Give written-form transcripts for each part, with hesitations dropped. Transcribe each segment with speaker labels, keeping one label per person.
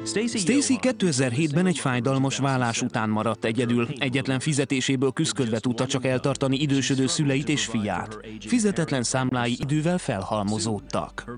Speaker 1: Stacy 2007-ben egy fájdalmas vállás után maradt egyedül. Egyetlen fizetéséből küszködve tudta csak eltartani idősödő szüleit és fiát. Fizetetlen számlái idővel felhalmozódtak.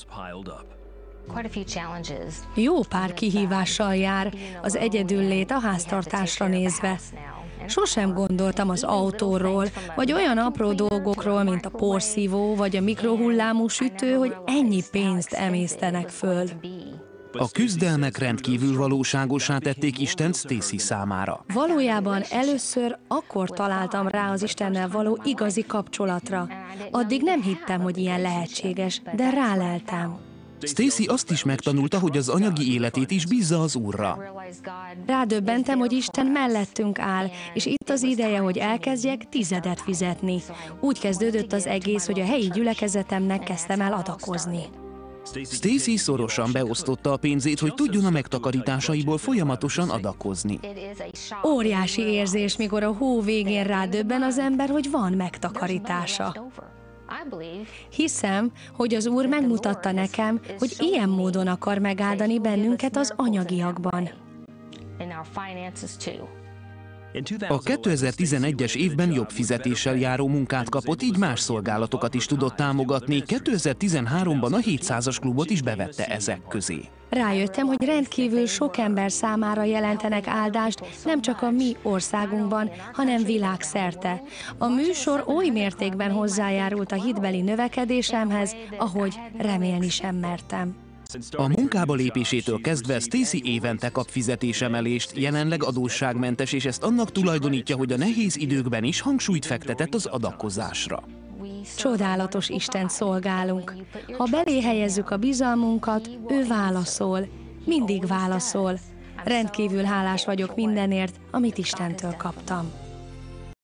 Speaker 2: Jó pár kihívással jár az egyedüllét a háztartásra nézve. Sosem gondoltam az autóról, vagy olyan apró dolgokról, mint a porszívó, vagy a mikrohullámú sütő, hogy ennyi pénzt emésztenek föl.
Speaker 1: A küzdelmek rendkívül valóságosá tették Istent Stacy számára.
Speaker 2: Valójában először akkor találtam rá az Istennel való igazi kapcsolatra. Addig nem hittem, hogy ilyen lehetséges, de ráleltem.
Speaker 1: Stacy azt is megtanulta, hogy az anyagi életét is bízza az Úrra.
Speaker 2: Rádöbbentem, hogy Isten mellettünk áll, és itt az ideje, hogy elkezdjek tizedet fizetni. Úgy kezdődött az egész, hogy a helyi gyülekezetemnek kezdtem el adakozni.
Speaker 1: Stacy szorosan beosztotta a pénzét, hogy tudjon a megtakarításaiból folyamatosan adakozni.
Speaker 2: Óriási érzés, mikor a hó végén rádöbben az ember, hogy van megtakarítása. Hiszem, hogy az Úr megmutatta nekem, hogy ilyen módon akar megáldani bennünket az anyagiakban.
Speaker 1: A 2011-es évben jobb fizetéssel járó munkát kapott, így más szolgálatokat is tudott támogatni. 2013-ban a 700-as klubot is bevette ezek közé.
Speaker 2: Rájöttem, hogy rendkívül sok ember számára jelentenek áldást, nem csak a mi országunkban, hanem világszerte. A műsor oly mértékben hozzájárult a hitbeli növekedésemhez, ahogy remélni sem mertem.
Speaker 1: A munkába lépésétől kezdve Stacy évente kap fizetésemelést, jelenleg adósságmentes, és ezt annak tulajdonítja, hogy a nehéz időkben is hangsúlyt fektetett az adakozásra.
Speaker 2: Csodálatos Istent szolgálunk. Ha belé helyezzük a bizalmunkat, ő válaszol, mindig válaszol. Rendkívül hálás vagyok mindenért, amit Istentől kaptam.